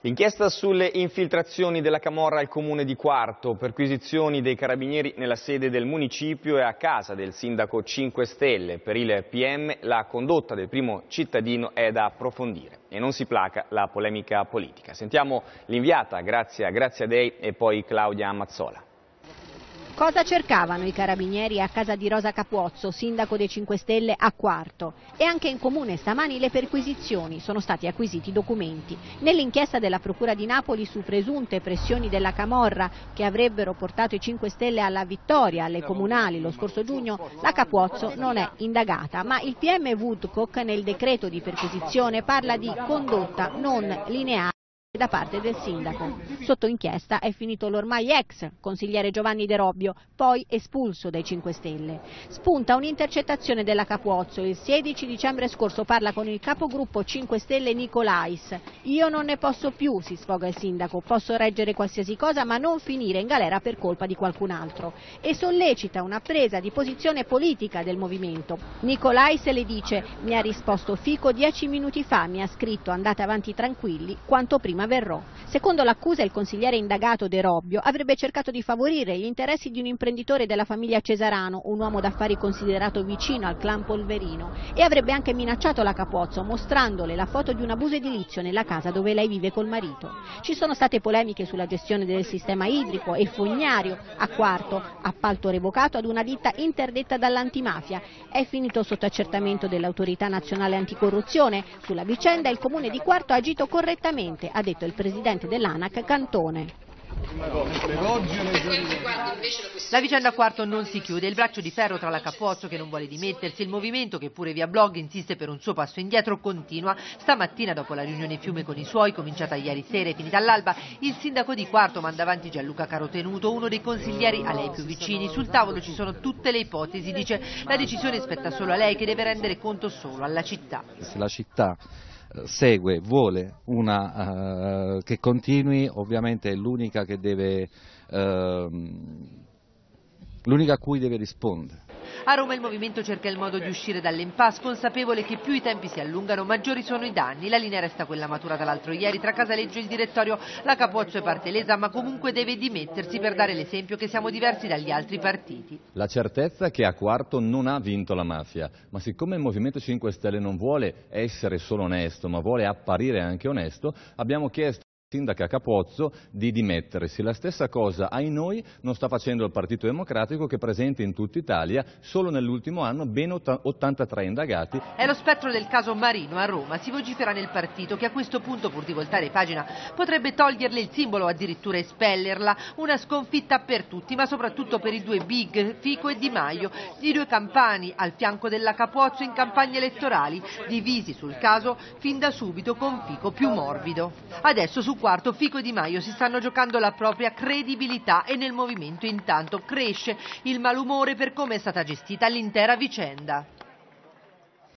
L'inchiesta sulle infiltrazioni della camorra al comune di Quarto, perquisizioni dei carabinieri nella sede del municipio e a casa del sindaco 5 Stelle. Per il PM la condotta del primo cittadino è da approfondire e non si placa la polemica politica. Sentiamo l'inviata Grazia Dei e poi Claudia Mazzola. Cosa cercavano i carabinieri a casa di Rosa Capuozzo, sindaco dei 5 Stelle a Quarto? E anche in comune stamani le perquisizioni, sono stati acquisiti documenti. Nell'inchiesta della Procura di Napoli su presunte pressioni della camorra che avrebbero portato i 5 Stelle alla vittoria alle comunali lo scorso giugno, la Capuozzo non è indagata, ma il PM Woodcock nel decreto di perquisizione parla di condotta non lineare da parte del sindaco. Sotto inchiesta è finito l'ormai ex consigliere Giovanni De Robbio, poi espulso dai 5 Stelle. Spunta un'intercettazione della Capuozzo. Il 16 dicembre scorso parla con il capogruppo 5 Stelle Nicolais. Io non ne posso più, si sfoga il sindaco, posso reggere qualsiasi cosa ma non finire in galera per colpa di qualcun altro. E sollecita una presa di posizione politica del movimento. Nicolais le dice: mi ha risposto Fico 10 minuti fa, mi ha scritto andate avanti tranquilli, quanto prima verrò. Secondo l'accusa il consigliere indagato De Robbio avrebbe cercato di favorire gli interessi di un imprenditore della famiglia Cesarano, un uomo d'affari considerato vicino al clan Polverino, e avrebbe anche minacciato la Capuozzo mostrandole la foto di un abuso edilizio nella casa dove lei vive col marito. Ci sono state polemiche sulla gestione del sistema idrico e fognario a Quarto, appalto revocato ad una ditta interdetta dall'antimafia. È finito sotto accertamento dell'autorità nazionale anticorruzione. Sulla vicenda il comune di Quarto ha agito correttamente, ha detto il presidente dell'ANAC Cantone. La vicenda Quarto non si chiude, il braccio di ferro tra la Capuozzo che non vuole dimettersi, il movimento che pure via blog insiste per un suo passo indietro continua. Stamattina, dopo la riunione Fiume con i suoi, cominciata ieri sera e finita all'alba, il sindaco di Quarto manda avanti Gianluca Carotenuto, uno dei consiglieri a lei più vicini. Sul tavolo ci sono tutte le ipotesi, dice, la decisione spetta solo a lei che deve rendere conto solo alla città. Se la città segue, vuole una che continui, ovviamente è l'unica che deve, l'unica a cui deve rispondere. A Roma il movimento cerca il modo di uscire dall'impasse, consapevole che più i tempi si allungano maggiori sono i danni. La linea resta quella maturata l'altro ieri tra Casaleggio e il direttorio. La Capuozzo è parte lesa ma comunque deve dimettersi per dare l'esempio che siamo diversi dagli altri partiti. La certezza è che a Quarto non ha vinto la mafia, ma siccome il Movimento 5 Stelle non vuole essere solo onesto ma vuole apparire anche onesto, abbiamo chiesto sindaca Capuozzo di dimettersi. La stessa cosa, ai noi, non sta facendo il Partito Democratico, che è presente in tutta Italia, solo nell'ultimo anno ben 83 indagati. È lo spettro del caso Marino a Roma. Si vocifera nel partito che a questo punto, pur di voltare pagina, potrebbe toglierle il simbolo o addirittura espellerla. Una sconfitta per tutti, ma soprattutto per i due big, Fico e Di Maio, i due campani al fianco della Capuozzo in campagne elettorali, divisi sul caso fin da subito con Fico più morbido. Adesso su Quarto Fico e Di Maio si stanno giocando la propria credibilità e nel movimento intanto cresce il malumore per come è stata gestita l'intera vicenda.